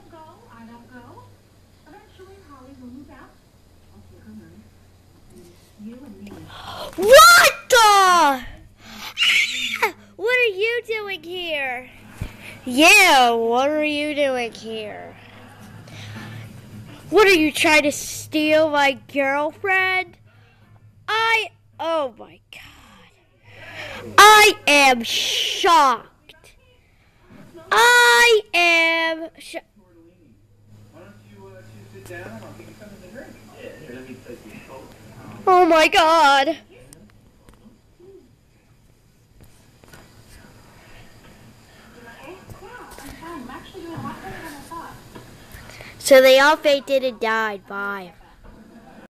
don't go. I don't go. Eventually, Holly will move out. I'll take her money. And you and me. What the? What are you doing here? Yeah, what are you doing here? What are you trying to steal my girlfriend? Oh my God. I am shocked. I am shocked. Why don't you sit down and I'll give you something to drink? Yeah, here, let me take your coat. Oh my God. I'm actually doing a lot better than I thought. So they all fainted and died. Bye.